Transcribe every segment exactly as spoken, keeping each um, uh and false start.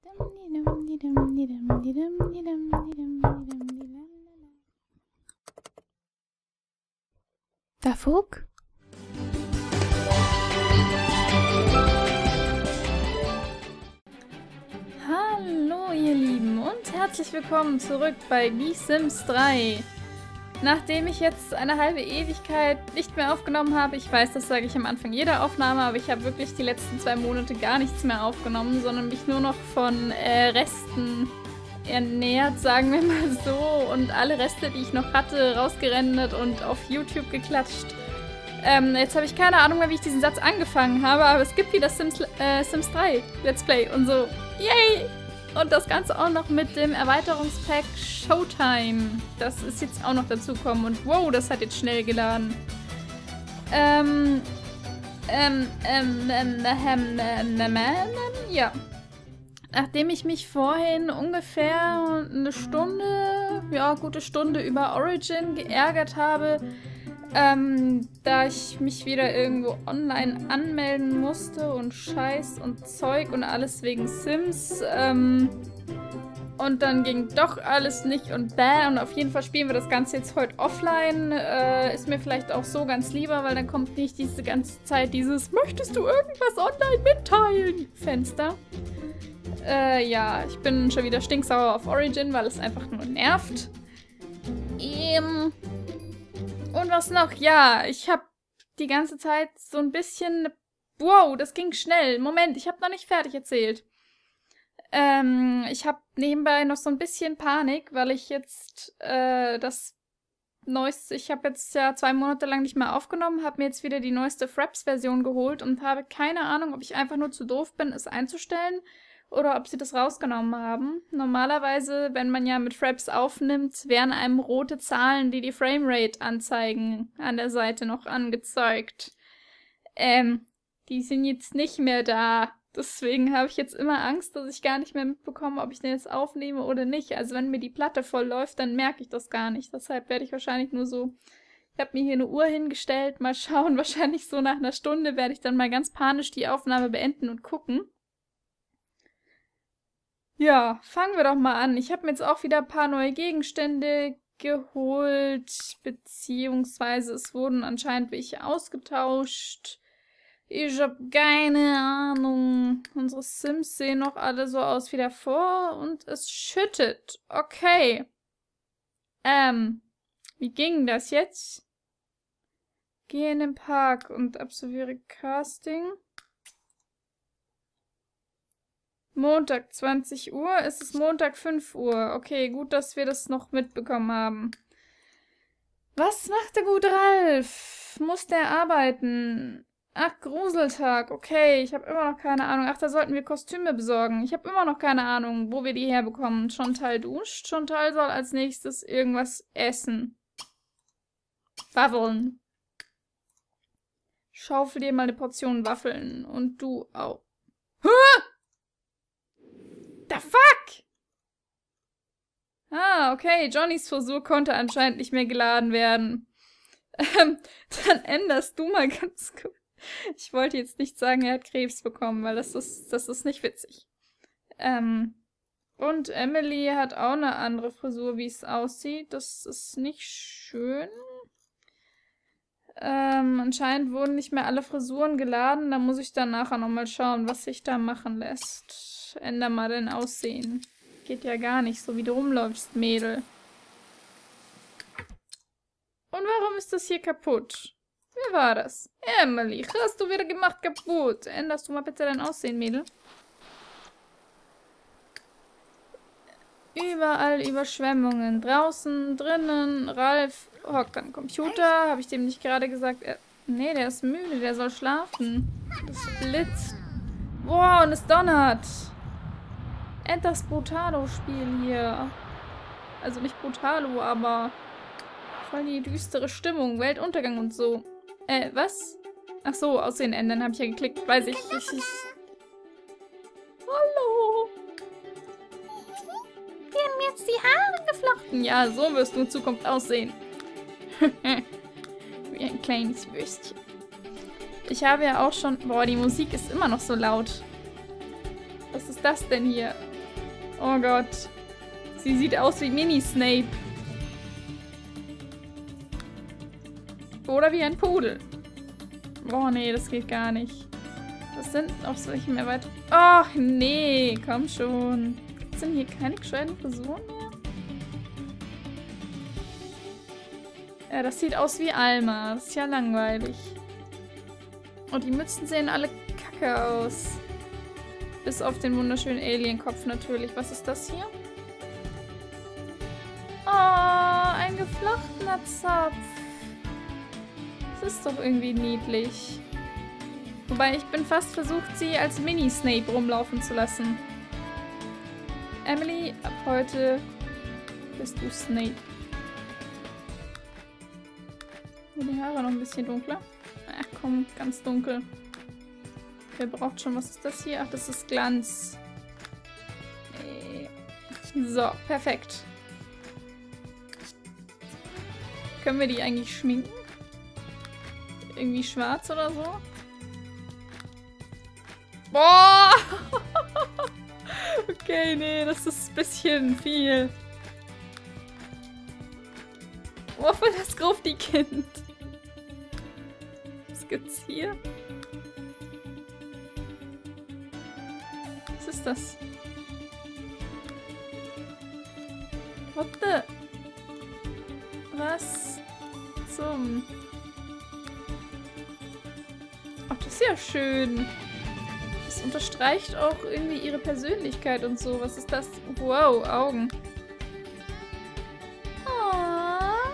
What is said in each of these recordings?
Dafuk? Hallo ihr Lieben und herzlich willkommen zurück bei The Sims drei. Nachdem ich jetzt eine halbe Ewigkeit nicht mehr aufgenommen habe, ich weiß, das sage ich am Anfang jeder Aufnahme, aber ich habe wirklich die letzten zwei Monate gar nichts mehr aufgenommen, sondern mich nur noch von äh, Resten ernährt, sagen wir mal so, und alle Reste, die ich noch hatte, rausgerendert und auf YouTube geklatscht. Ähm, jetzt habe ich keine Ahnung mehr, wie ich diesen Satz angefangen habe, aber es gibt wieder Sims, äh, Sims drei Let's Play und so. Yay! Und das Ganze auch noch mit dem Erweiterungspack Showtime. Das ist jetzt auch noch dazugekommen und wow, das hat jetzt schnell geladen. Ähm, ähm, ähm, ähm, ähm, ähm, ähm, ähm, ja. Nachdem ich mich vorhin ungefähr eine Stunde, ja, gute Stunde über Origin geärgert habe, ähm, da ich mich wieder irgendwo online anmelden musste und Scheiß und Zeug und alles wegen Sims, ähm, und dann ging doch alles nicht und bäh, und auf jeden Fall spielen wir das Ganze jetzt heute offline, äh, ist mir vielleicht auch so ganz lieber, weil dann kommt nicht diese ganze Zeit dieses „Möchtest du irgendwas online mitteilen?" Fenster. Äh, ja, ich bin schon wieder stinksauer auf Origin, weil es einfach nur nervt. Ähm... Und was noch? Ja, ich habe die ganze Zeit so ein bisschen... Wow, das ging schnell. Moment, ich habe noch nicht fertig erzählt. Ähm, ich habe nebenbei noch so ein bisschen Panik, weil ich jetzt äh, das neueste... Ich habe jetzt ja zwei Monate lang nicht mehr aufgenommen, habe mir jetzt wieder die neueste Fraps-Version geholt und habe keine Ahnung, ob ich einfach nur zu doof bin, es einzustellen oder ob sie das rausgenommen haben. Normalerweise, wenn man ja mit Fraps aufnimmt, werden einem rote Zahlen, die die Framerate anzeigen, an der Seite noch angezeigt. Ähm, die sind jetzt nicht mehr da. Deswegen habe ich jetzt immer Angst, dass ich gar nicht mehr mitbekomme, ob ich den jetzt aufnehme oder nicht. Also wenn mir die Platte voll läuft, dann merke ich das gar nicht. Deshalb werde ich wahrscheinlich nur so... Ich habe mir hier eine Uhr hingestellt, mal schauen. Wahrscheinlich so nach einer Stunde werde ich dann mal ganz panisch die Aufnahme beenden und gucken. Ja, fangen wir doch mal an. Ich habe mir jetzt auch wieder ein paar neue Gegenstände geholt, beziehungsweise es wurden anscheinend welche ausgetauscht. Ich habe keine Ahnung. Unsere Sims sehen noch alle so aus wie davor und es schüttet. Okay. Ähm, wie ging das jetzt? Gehe in den Park und absolviere Casting. Montag zwanzig Uhr, es ist Montag fünf Uhr. Okay, gut, dass wir das noch mitbekommen haben. Was macht der gute Ralf? Muss der arbeiten? Ach, Gruseltag. Okay, ich habe immer noch keine Ahnung. Ach, da sollten wir Kostüme besorgen. Ich habe immer noch keine Ahnung, wo wir die herbekommen. Chantal duscht. Chantal soll als nächstes irgendwas essen. Waffeln. Schaufel dir mal eine Portion Waffeln. Und du auch. Huh! The fuck? Ah, okay. Johnnys Versuch konnte anscheinend nicht mehr geladen werden. Ähm, dann änderst du mal ganz gut. Ich wollte jetzt nicht sagen, er hat Krebs bekommen, weil das ist, das ist nicht witzig. Ähm, und Emily hat auch eine andere Frisur, wie es aussieht. Das ist nicht schön. Ähm, anscheinend wurden nicht mehr alle Frisuren geladen. Da muss ich dann nachher nochmal schauen, was sich da machen lässt. Änder mal dein Aussehen. Geht ja gar nicht, so wie du rumläufst, Mädel. Und warum ist das hier kaputt? Wer war das? Emily, hast du wieder gemacht kaputt? Änderst du mal bitte dein Aussehen, Mädel? Überall Überschwemmungen. Draußen, drinnen, Ralf hockt am Computer. Habe ich dem nicht gerade gesagt? Er, nee, der ist müde, der soll schlafen. Das blitzt. Wow, und es donnert. Das Brutalo-Spiel hier. Also nicht Brutalo, aber voll die düstere Stimmung, Weltuntergang und so. Äh, was? Ach so, Aussehen ändern habe ich ja geklickt, weiß ich. ich, ich. Hallo. Wir haben jetzt die Haare geflochten. Ja, so wirst du in Zukunft aussehen. Wie ein kleines Würstchen. Ich habe ja auch schon... Boah, die Musik ist immer noch so laut. Was ist das denn hier? Oh Gott. Sie sieht aus wie Mini-Snape. Oder wie ein Pudel. Oh nee, das geht gar nicht. Was sind auf solchen Erweiterungen? Oh nee, komm schon. Gibt es denn hier keine gescheiten Frisuren mehr? Ja, das sieht aus wie Alma. Das ist ja langweilig. Und die Mützen sehen alle kacke aus. Bis auf den wunderschönen Alien-Kopf natürlich. Was ist das hier? Oh, ein geflochtener Zopf. Das ist doch irgendwie niedlich. Wobei ich bin fast versucht, sie als Mini-Snape rumlaufen zu lassen. Emily, ab heute bist du Snape. Die Haare noch ein bisschen dunkler. Ach komm, ganz dunkel. Wer braucht schon? Was ist das hier? Ach, das ist Glanz. So, perfekt. Können wir die eigentlich schminken? Irgendwie schwarz oder so? Boah! Okay, nee, das ist ein bisschen viel. Oh, voll das Grufti-Kind. Was gibt's hier? Was ist das? What the? Was zum? Ach, das ist ja schön. Das unterstreicht auch irgendwie ihre Persönlichkeit und so. Was ist das? Wow, Augen. Oh.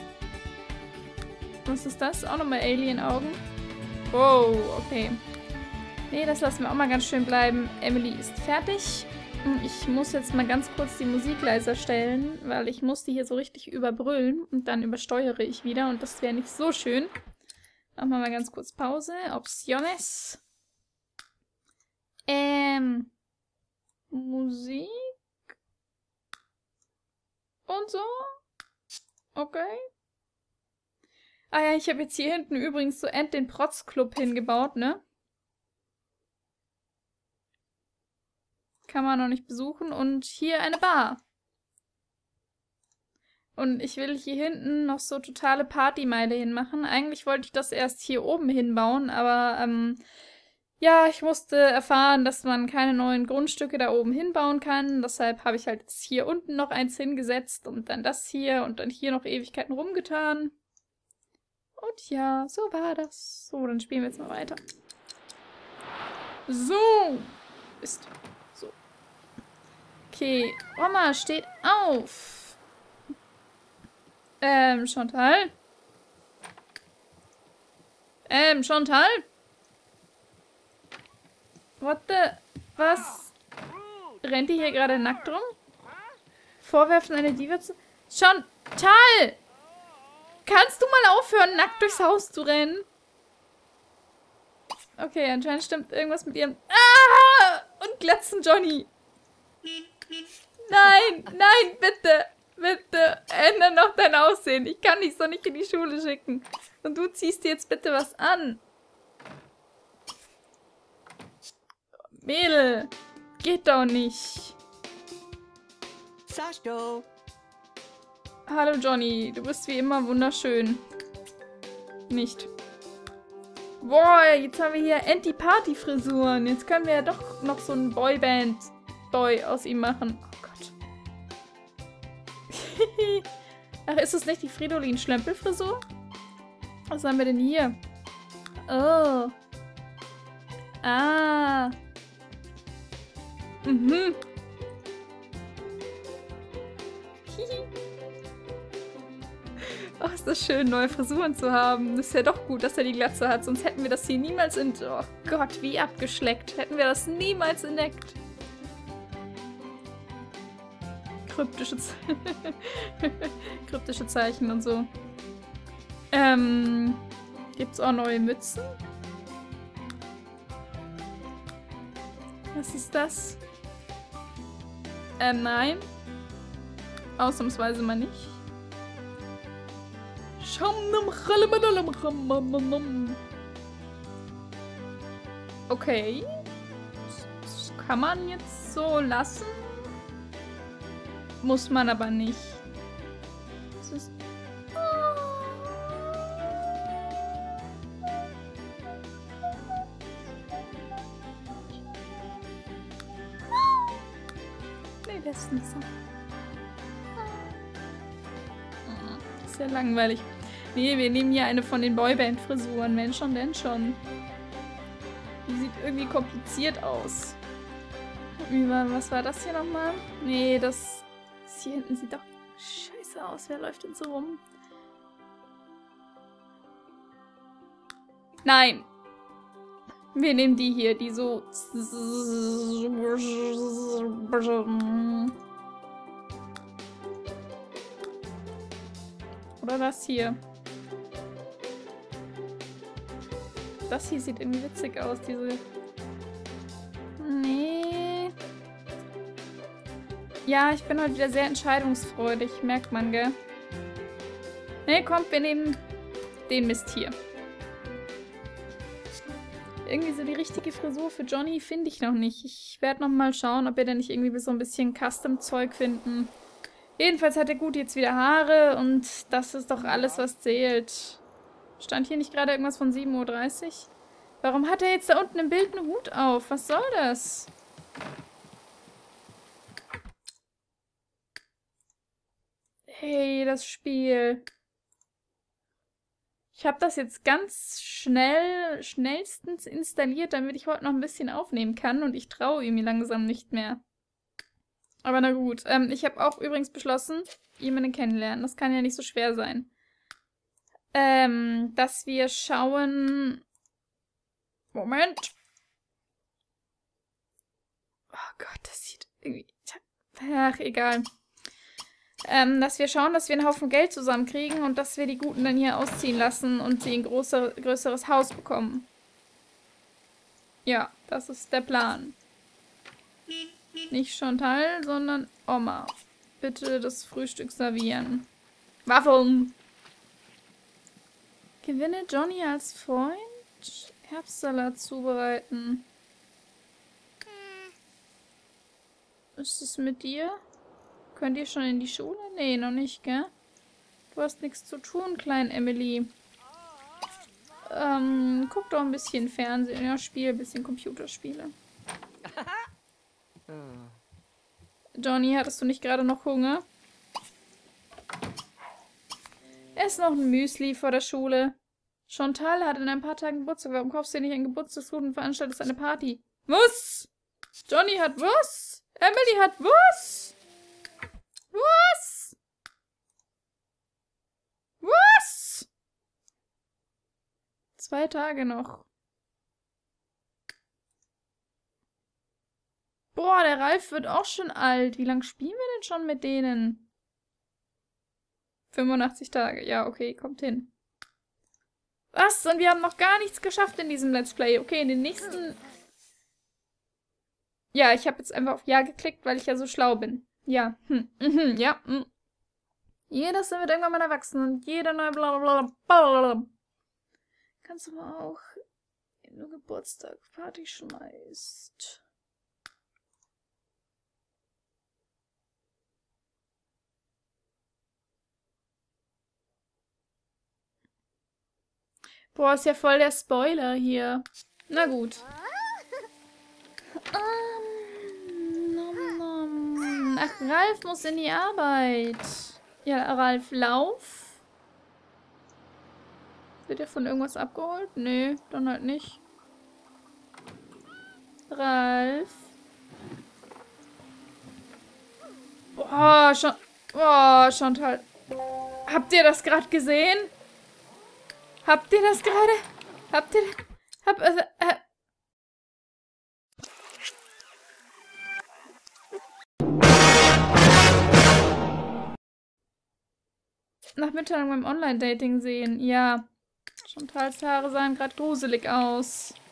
Was ist das? Auch nochmal Alien-Augen. Wow, okay. Nee, das lassen wir auch mal ganz schön bleiben. Emily ist fertig. Ich muss jetzt mal ganz kurz die Musik leiser stellen, weil ich muss die hier so richtig überbrüllen und dann übersteuere ich wieder und das wäre nicht so schön. Machen wir mal ganz kurz Pause. Opciones. Ähm. Musik. Und so. Okay. Ah ja, ich habe jetzt hier hinten übrigens so End den Protz-Club hingebaut, ne? Kann man noch nicht besuchen. Und hier eine Bar. Und ich will hier hinten noch so totale Partymeile hinmachen. Eigentlich wollte ich das erst hier oben hinbauen, aber ähm, ja, ich musste erfahren, dass man keine neuen Grundstücke da oben hinbauen kann. Deshalb habe ich halt jetzt hier unten noch eins hingesetzt und dann das hier und dann hier noch Ewigkeiten rumgetan. Und ja, so war das. So, dann spielen wir jetzt mal weiter. So. Ist. So. Okay, Oma steht auf. Ähm, Chantal? Ähm, Chantal? What the? Was? Rennt die hier gerade nackt rum? Vorwerfen eine Diva zu... Chantal! Kannst du mal aufhören, nackt durchs Haus zu rennen? Okay, anscheinend stimmt irgendwas mit ihrem... Ah! Und Glatzen Johnny. Nein, nein, bitte. Bitte, ändere noch dein Aussehen. Ich kann dich so nicht in die Schule schicken. Und du ziehst dir jetzt bitte was an. Mädel, geht doch nicht. Sascho. Hallo Johnny, du bist wie immer wunderschön. Nicht. Boah, jetzt haben wir hier Anti-Party-Frisuren. Jetzt können wir ja doch noch so einen Boyband-Boy aus ihm machen. Oh Gott. Ach, ist es nicht die Fridolin-Schlempel-Frisur? Was haben wir denn hier? Oh. Ah. Mhm. Oh, ist das schön, neue Frisuren zu haben. Das ist ja doch gut, dass er die Glatze hat. Sonst hätten wir das hier niemals in... Oh Gott, wie abgeschleckt. Hätten wir das niemals entdeckt. Kryptische, Ze Kryptische Zeichen und so. Ähm... Gibt's auch neue Mützen? Was ist das? Ähm, nein. Ausnahmsweise mal nicht. Okay. Das kann man jetzt so lassen. Muss man aber nicht. Das ist... Nee, das ist nicht so. Das ist ja langweilig. Nee, wir nehmen hier eine von den Boyband-Frisuren. Mensch schon, denn schon. Die sieht irgendwie kompliziert aus. Was war das hier nochmal? Nee, das, das hier hinten sieht doch scheiße aus. Wer läuft denn so rum? Nein! Wir nehmen die hier, die so... Oder das hier. Das hier sieht irgendwie witzig aus, diese... Nee. Ja, ich bin heute wieder sehr entscheidungsfreudig, merkt man, gell? Nee, kommt, wir nehmen den Mist hier. Irgendwie so die richtige Frisur für Johnny finde ich noch nicht. Ich werde noch mal schauen, ob wir denn nicht irgendwie so ein bisschen Custom-Zeug finden. Jedenfalls hat der Gute jetzt wieder Haare und das ist doch alles, was zählt. Stand hier nicht gerade irgendwas von sieben Uhr dreißig? Warum hat er jetzt da unten im Bild einen Hut auf? Was soll das? Hey, das Spiel. Ich habe das jetzt ganz schnell, schnellstens installiert, damit ich heute noch ein bisschen aufnehmen kann und ich traue ihm langsam nicht mehr. Aber na gut. Ähm, ich habe auch übrigens beschlossen, jemanden kennenlernen. Das kann ja nicht so schwer sein. Ähm, dass wir schauen... Moment. Oh Gott, das sieht irgendwie... Ach, egal. Ähm, dass wir schauen, dass wir einen Haufen Geld zusammenkriegen und dass wir die Guten dann hier ausziehen lassen und sie ein größer, größeres Haus bekommen. Ja, das ist der Plan. Nicht Chantal, sondern Oma. Bitte das Frühstück servieren. Waffeln! Gewinne Johnny als Freund? Herbstsalat zubereiten. Ist es mit dir? Könnt ihr schon in die Schule? Nee, noch nicht, gell? Du hast nichts zu tun, klein Emily. Ähm, guck doch ein bisschen Fernsehen. Ja, spiel ein bisschen Computerspiele. Johnny, hattest du nicht gerade noch Hunger? Ess noch ein Müsli vor der Schule. Chantal hat in ein paar Tagen Geburtstag. Warum kaufst du dir nicht ein Geburtstagskuchen und veranstaltest eine Party? Was? Johnny hat was? Emily hat was? Was? Was? Zwei Tage noch. Boah, der Ralf wird auch schon alt. Wie lange spielen wir denn schon mit denen? fünfundachtzig Tage. Ja, okay, kommt hin. Was? Und wir haben noch gar nichts geschafft in diesem Let's Play. Okay, in den nächsten... Ja, ich habe jetzt einfach auf Ja geklickt, weil ich ja so schlau bin. Ja. Hm. Mhm. Ja. Hm. Jeder wird irgendwann mal erwachsen und jeder neue blablabla. Bla. Kannst du aber auch, wenn du Geburtstag Party schmeißt. Boah, ist ja voll der Spoiler hier. Na gut. Um, nom, nom. Ach, Ralf muss in die Arbeit. Ja, Ralf, lauf. Wird er von irgendwas abgeholt? Nee, dann halt nicht. Ralf. Boah, schon. Boah, Chantal. Habt ihr das gerade gesehen? Habt ihr das gerade? Habt ihr... Hab, also, äh, nach Mitteilung beim Online-Dating sehen. Ja. Chantals Haare sahen gerade gruselig aus.